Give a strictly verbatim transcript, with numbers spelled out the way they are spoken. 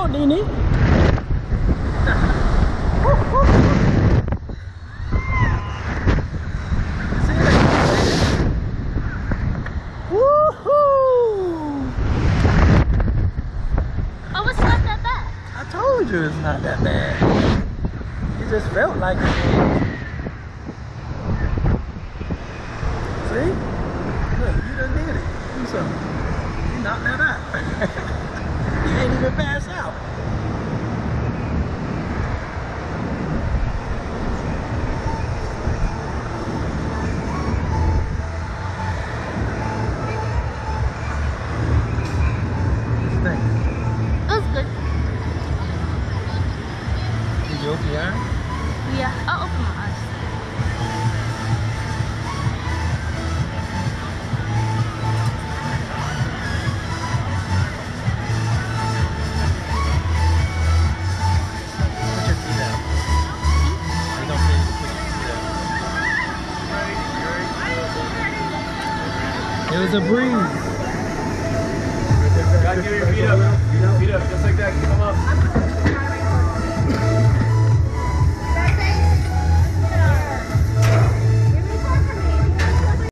go, Dini. Oh, it's not that bad. I told you it's not that bad. It just felt like it. See? Look, you done did it. Do something. You knocked that out. You ain't even pass out. What you think? It was good. Did you open your eyes? Yeah, I'll open my eyes. Put your feet out. We don't need to put your feet out. It was a breeze. Gotta give your feet up. Feet up, feet up, just like that.